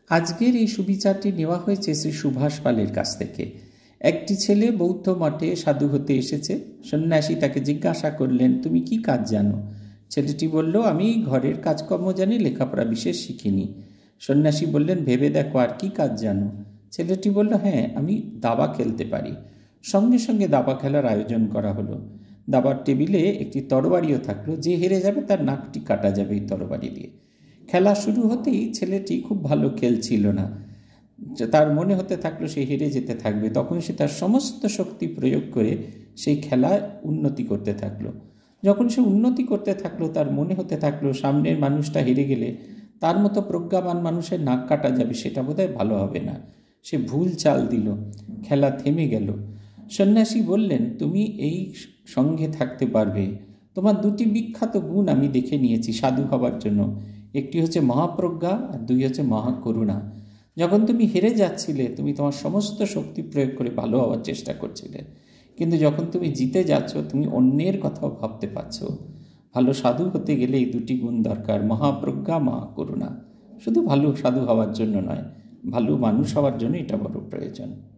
আজকের এই সুবিচারটি নেওয়া হয়েছে শ্রী সুভাষ পালের কাছ থেকে। একটি ছেলে বৌদ্ধ মঠে সাধু হতে এসেছে। সন্ন্যাসী তাকে জিজ্ঞাসা করলেন, তুমি কি কাজ জানো? ছেলেটি বলল, আমি ঘরের কাজকর্ম জানি, লেখাপড়া বিশেষ শিখিনি। সন্ন্যাসী বললেন, ভেবে দেখো আর কি কাজ জানো? ছেলেটি বলল, হ্যাঁ, আমি দাবা খেলতে পারি। সঙ্গে সঙ্গে দাবা খেলার আয়োজন করা হলো। দাবার টেবিলে একটি তরবারিও থাকলো। যে হেরে যাবে তার নাকটি কাটা যাবে এই তরবারি দিয়ে। খেলা শুরু হতেই ছেলেটি খুব ভালো খেলছিল না। তার মনে হতে থাকলো সে হেরে যেতে থাকবে। তখন সে তার সমস্ত শক্তি প্রয়োগ করে সেই খেলায় উন্নতি করতে থাকলো। যখন সে উন্নতি করতে থাকলো, তার মনে হতে থাকলো সামনের মানুষটা হেরে গেলে তার মতো প্রজ্ঞাবান মানুষের নাক কাটা যাবে, সেটা বোধহয় ভালো হবে না। সে ভুল চাল দিল, খেলা থেমে গেল। সন্ন্যাসী বললেন, তুমি এই সঙ্গে থাকতে পারবে। তোমার দুটি বিখ্যাত গুণ আমি দেখে নিয়েছি সাধু হবার জন্য। একটি হচ্ছে মহাপ্রজ্ঞা আর দুই হচ্ছে মহাকরুণা। যখন তুমি হেরে যাচ্ছিলে, তুমি তোমার সমস্ত শক্তি প্রয়োগ করে ভালো হওয়ার চেষ্টা করছিলে, কিন্তু যখন তুমি জিতে যাচ্ছ, তুমি অন্যের কথাও ভাবতে পারছ। ভালো সাধু হতে গেলে এই দুটি গুণ দরকার, মহাপ্রজ্ঞা, মহাকরুণা। শুধু ভালো সাধু হওয়ার জন্য নয়, ভালো মানুষ হওয়ার জন্য এটা বড় প্রয়োজন।